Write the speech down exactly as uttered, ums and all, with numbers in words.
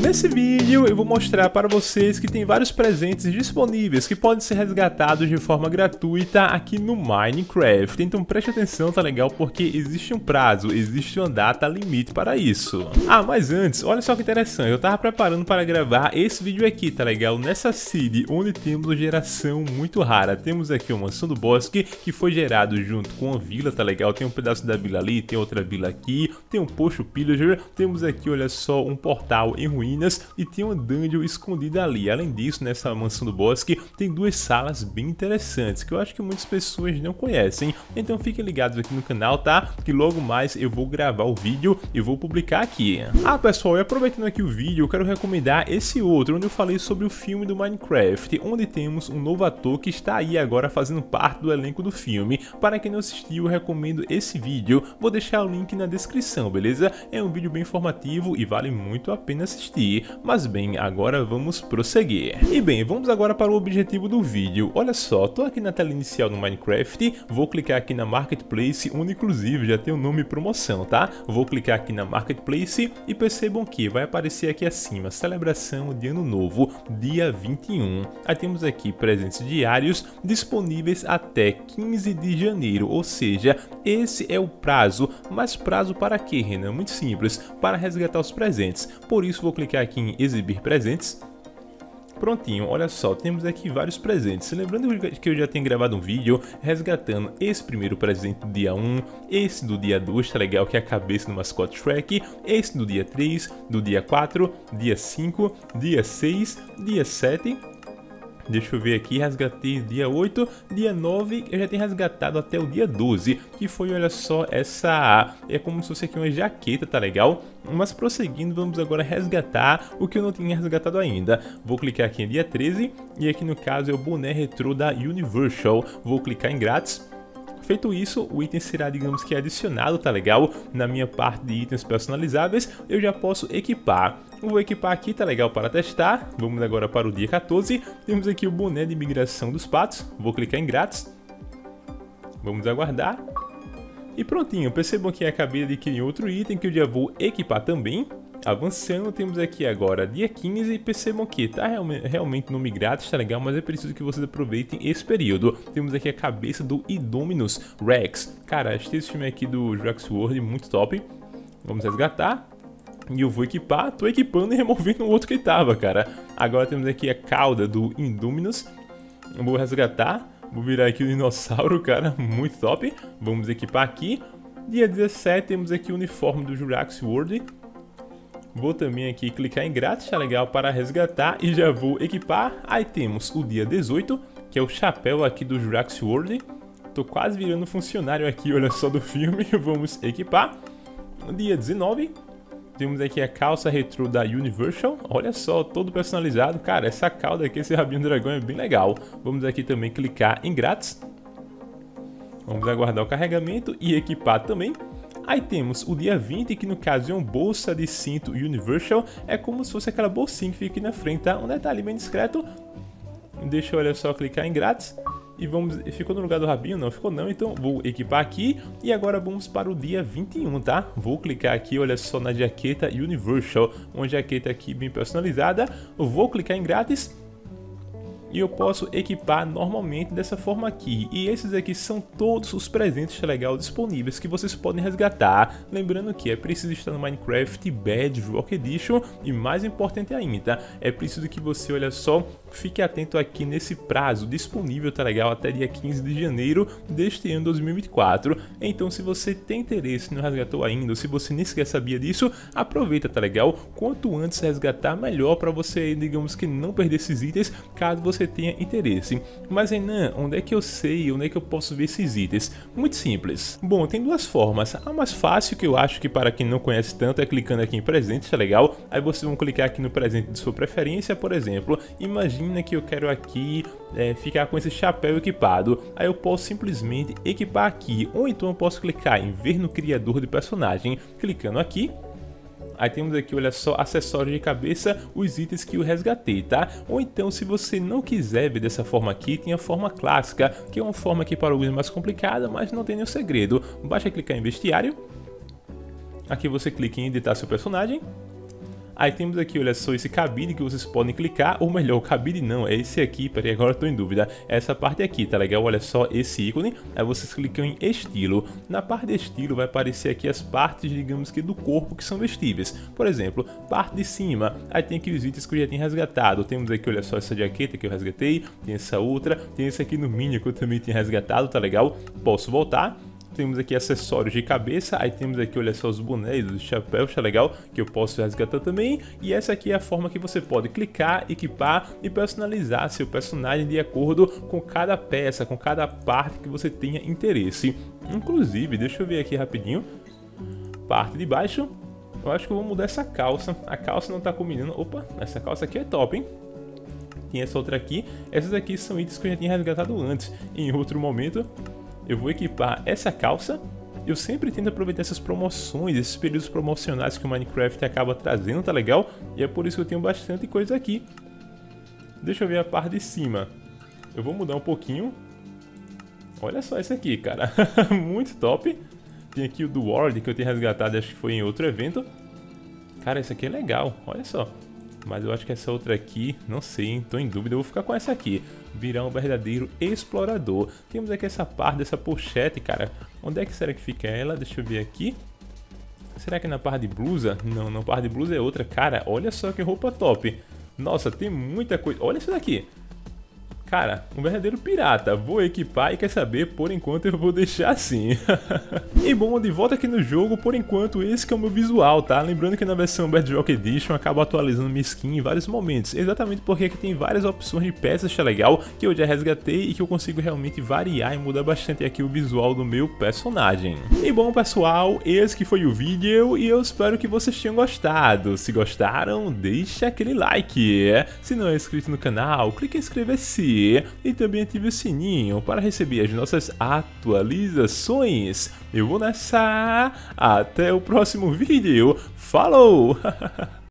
Nesse vídeo eu vou mostrar para vocês que tem vários presentes disponíveis que podem ser resgatados de forma gratuita aqui no Minecraft. Então preste atenção, tá legal? Porque existe um prazo, existe uma data limite para isso. Ah, mas antes, olha só que interessante, eu tava preparando para gravar esse vídeo aqui, tá legal? Nessa seed, onde temos uma geração muito rara. Temos aqui uma mansão do bosque que foi gerado junto com uma vila, tá legal? Tem um pedaço da vila ali, tem outra vila aqui, tem um poço pillager, temos aqui, olha só, um portal em ruínas e tem uma dungeon escondida ali. Além disso, nessa mansão do bosque tem duas salas bem interessantes que eu acho que muitas pessoas não conhecem. Então fiquem ligados aqui no canal, tá? Que logo mais eu vou gravar o vídeo e vou publicar aqui. Ah, pessoal, e aproveitando aqui o vídeo, eu quero recomendar esse outro, onde eu falei sobre o filme do Minecraft, onde temos um novo ator que está aí agora fazendo parte do elenco do filme. Para quem não assistiu, eu recomendo esse vídeo. Vou deixar o link na descrição, beleza? É um vídeo bem informativo e vale muito a pena assistir. Mas bem, agora vamos prosseguir. E bem, vamos agora para o objetivo do vídeo. Olha só, tô aqui na tela inicial do Minecraft, vou clicar aqui na Marketplace, onde inclusive já tem o nome promoção, tá? Vou clicar aqui na Marketplace e percebam que vai aparecer aqui acima, celebração de ano novo, dia vinte e um. Aí temos aqui presentes diários disponíveis até quinze de janeiro, ou seja, esse é o prazo. Mas prazo para quê, Renan? Muito simples, para resgatar os presentes. Por isso vou clicar aqui em exibir presentes. Prontinho, olha só, temos aqui vários presentes. Lembrando que eu já tenho gravado um vídeo resgatando esse primeiro presente do dia um, esse do dia dois, tá legal, que é a cabeça do mascote Shrek, esse do dia três, do dia quatro, dia cinco, dia seis, dia sete... Deixa eu ver aqui, resgatei dia oito, dia nove, eu já tenho resgatado até o dia doze, que foi, olha só, essa, é como se fosse aqui uma jaqueta, tá legal? Mas prosseguindo, vamos agora resgatar o que eu não tinha resgatado ainda. Vou clicar aqui em dia treze, e aqui no caso é o boné retrô da Universal, vou clicar em grátis. Feito isso, o item será, digamos que adicionado, tá legal? Na minha parte de itens personalizáveis, eu já posso equipar. Vou equipar aqui, tá legal, para testar. Vamos agora para o dia quatorze. Temos aqui o boné de migração dos patos. Vou clicar em grátis. Vamos aguardar. E prontinho, percebam que acabei de adquirir outro item que eu já vou equipar também. Avançando, temos aqui agora dia quinze e percebam que tá realmente, realmente nome grátis, tá legal, mas é preciso que vocês aproveitem esse período. Temos aqui a cabeça do Indominus Rex. Cara, achei esse filme aqui do Jurassic World muito top. Vamos resgatar. E eu vou equipar, tô equipando e removendo o outro que tava, cara. Agora temos aqui a cauda do Indominus. Eu vou resgatar, vou virar aqui o dinossauro, cara, muito top. Vamos equipar aqui. Dia dezessete temos aqui o uniforme do Jurassic World. Vou também aqui clicar em grátis, tá legal, para resgatar e já vou equipar. Aí temos o dia dezoito, que é o chapéu aqui do Jurassic World. Tô quase virando funcionário aqui, olha só, do filme. Vamos equipar. No dia dezenove, temos aqui a calça retrô da Universal. Olha só, todo personalizado. Cara, essa cauda aqui, esse rabinho do dragão é bem legal. Vamos aqui também clicar em grátis. Vamos aguardar o carregamento e equipar também. Aí temos o dia vinte, que no caso é uma bolsa de cinto Universal. É como se fosse aquela bolsinha que fica aqui na frente, tá? Um detalhe bem discreto. Deixa eu, olha só, clicar em grátis. E vamos... Ficou no lugar do rabinho? Não, ficou não. Então vou equipar aqui. E agora vamos para o dia vinte e um, tá? Vou clicar aqui, olha só, na jaqueta Universal. Uma jaqueta aqui bem personalizada. Vou clicar em grátis. E eu posso equipar normalmente dessa forma aqui. E esses aqui são todos os presentes legal disponíveis que vocês podem resgatar. Lembrando que é preciso estar no Minecraft Bedrock Edition. E mais importante ainda, é preciso que você, olha só, fique atento aqui nesse prazo disponível, tá legal? Até dia quinze de janeiro deste ano dois mil e vinte e quatro. Então, se você tem interesse e não resgatou ainda, ou se você nem sequer sabia disso, aproveita, tá legal? Quanto antes resgatar, melhor para você, digamos que não perder esses itens, caso você tenha interesse. Mas Renan, onde é que eu sei, onde é que eu posso ver esses itens? Muito simples. Bom, tem duas formas. A mais fácil, que eu acho que para quem não conhece tanto, é clicando aqui em presentes, tá legal? Aí vocês vão clicar aqui no presente de sua preferência, por exemplo. Imagina que eu quero aqui é, ficar com esse chapéu equipado. Aí eu posso simplesmente equipar aqui, ou então eu posso clicar em ver no criador de personagem, clicando aqui. Aí temos aqui, olha só, acessórios de cabeça, os itens que eu resgatei, tá? Ou então, se você não quiser ver dessa forma aqui, tem a forma clássica, que é uma forma aqui para alguns mais complicada, mas não tem nenhum segredo. Basta clicar em vestiário. Aqui você clica em editar seu personagem. Aí temos aqui, olha só, esse cabide que vocês podem clicar, ou melhor, o cabide não, é esse aqui, peraí, agora eu tô em dúvida. Essa parte aqui, tá legal? Olha só esse ícone, aí vocês clicam em estilo. Na parte de estilo vai aparecer aqui as partes, digamos que do corpo que são vestíveis. Por exemplo, parte de cima, aí tem aqueles itens que eu já tinha resgatado. Temos aqui, olha só, essa jaqueta que eu resgatei, tem essa outra, tem esse aqui no Minion que eu também tinha resgatado, tá legal? Posso voltar. Temos aqui acessórios de cabeça, aí temos aqui, olha só, os bonés, os chapéus, tá legal? Que eu posso resgatar também. E essa aqui é a forma que você pode clicar, equipar e personalizar seu personagem de acordo com cada peça, com cada parte que você tenha interesse. Inclusive, deixa eu ver aqui rapidinho. Parte de baixo, eu acho que eu vou mudar essa calça. A calça não tá combinando. Opa, essa calça aqui é top, hein? Tem essa outra aqui. Essas aqui são itens que eu já tinha resgatado antes. Em outro momento eu vou equipar essa calça. Eu sempre tento aproveitar essas promoções, esses períodos promocionais que o Minecraft acaba trazendo, tá legal? E é por isso que eu tenho bastante coisa aqui. Deixa eu ver a parte de cima. Eu vou mudar um pouquinho. Olha só esse aqui, cara. Muito top. Tem aqui o do World que eu tenho resgatado, acho que foi em outro evento. Cara, esse aqui é legal, olha só. Mas eu acho que essa outra aqui, não sei, hein? Tô em dúvida, eu vou ficar com essa aqui. Virar um verdadeiro explorador. Temos aqui essa parte dessa pochete, cara. Onde é que será que fica ela? Deixa eu ver aqui. Será que é na parte de blusa? Não, na parte de blusa é outra. Cara, olha só que roupa top. Nossa, tem muita coisa. Olha isso daqui. Cara, um verdadeiro pirata. Vou equipar e quer saber, por enquanto eu vou deixar assim. E bom, de volta aqui no jogo, por enquanto esse que é o meu visual, tá? Lembrando que na versão Bedrock Edition eu acabo atualizando minha skin em vários momentos. Exatamente porque aqui tem várias opções de peças, tá legal? Que eu já resgatei e que eu consigo realmente variar e mudar bastante aqui o visual do meu personagem. E bom, pessoal, esse que foi o vídeo e eu espero que vocês tenham gostado. Se gostaram, deixa aquele like. Se não é inscrito no canal, clique em inscrever-se. E também ative o sininho para receber as nossas atualizações. Eu vou nessa. Até o próximo vídeo. Falou!